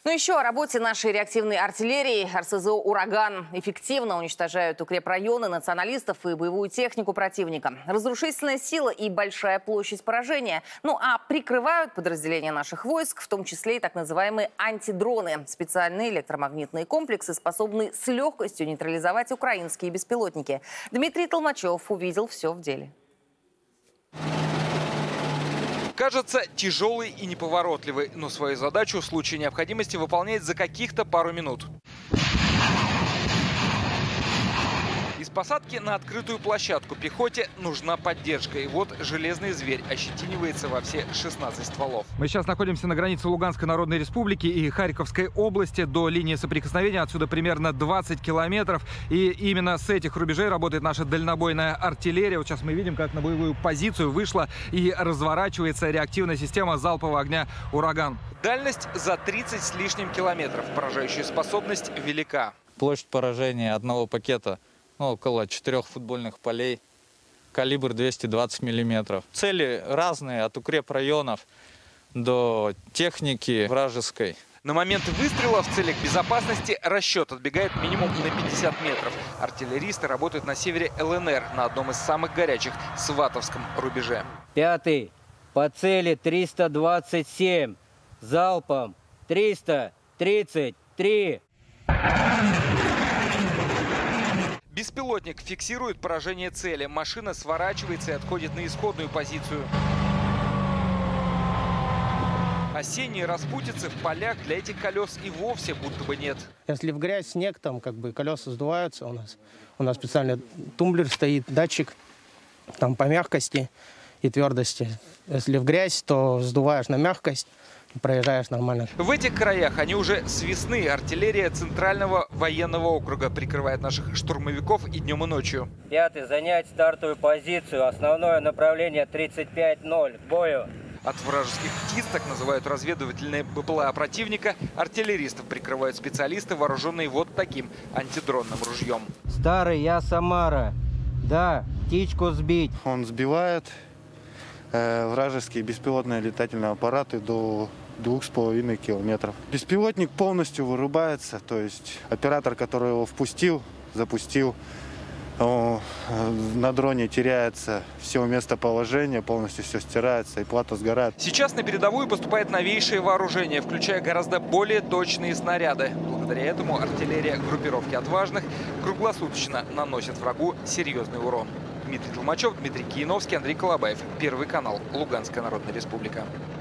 Ну еще о работе нашей реактивной артиллерии. РСЗО «Ураган» эффективно уничтожают укрепрайоны, националистов и боевую технику противника. Разрушительная сила и большая площадь поражения. Ну а прикрывают подразделения наших войск, в том числе и так называемые антидроны. Специальные электромагнитные комплексы способны с легкостью нейтрализовать украинские беспилотники. Дмитрий Толмачев увидел все в деле. Кажется, тяжелый и неповоротливый, но свою задачу в случае необходимости выполняет за каких-то пару минут. Из посадки на открытую площадку пехоте нужна поддержка. И вот железный зверь ощетинивается во все 16 стволов. Мы сейчас находимся на границе Луганской Народной Республики и Харьковской области. До линии соприкосновения отсюда примерно 20 километров. И именно с этих рубежей работает наша дальнобойная артиллерия. Вот сейчас мы видим, как на боевую позицию вышла и разворачивается реактивная система залпового огня «Ураган». Дальность за 30 с лишним километров. Поражающая способность велика. Площадь поражения одного пакета около 4 футбольных полей, калибр 220 миллиметров. Цели разные, от укрепрайонов до техники вражеской. На момент выстрела в целях безопасности расчет отбегает минимум на 50 метров. Артиллеристы работают на севере ЛНР, на одном из самых горячих – Сватовском рубеже. 5-й по цели 327, залпом 333. Беспилотник фиксирует поражение цели. Машина сворачивается и отходит на исходную позицию. Осенние распутицы в полях для этих колес и вовсе будто бы нет. Если в грязь, снег, там колеса сдуваются. У нас специальный тумблер стоит, датчик там по мягкости и твердости. Если в грязь, то сдуваешь на мягкость. Проезжаешь нормально. В этих краях они уже с весны. Артиллерия Центрального военного округа прикрывает наших штурмовиков и днем, и ночью. 5-й занять стартовую позицию. Основное направление 35-0. К бою. От вражеских птиц, так называют разведывательные БПЛА противника, артиллеристов прикрывают специалисты, вооруженные вот таким антидронным ружьем. Старый, я Самара. Да, птичку сбить. Он сбивает вражеские беспилотные летательные аппараты до 2,5 километров. Беспилотник полностью вырубается, то есть оператор, который его запустил, на дроне теряется все местоположение, полностью все стирается и плата сгорает. Сейчас на передовую поступает новейшее вооружение, включая гораздо более точные снаряды. Благодаря этому артиллерия группировки отважных круглосуточно наносит врагу серьезный урон. Дмитрий Толмачев, Дмитрий Кияновский, Андрей Колобаев. Первый канал. Луганская Народная Республика.